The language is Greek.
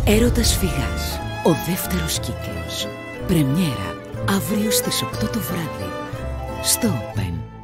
Έρωτας Φυγάς, ο δεύτερος κύκλος. Πρεμιέρα αύριο στις 8 το βράδυ. Στο Open.